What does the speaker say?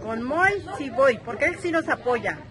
Con Moy sí voy, porque él sí nos apoya.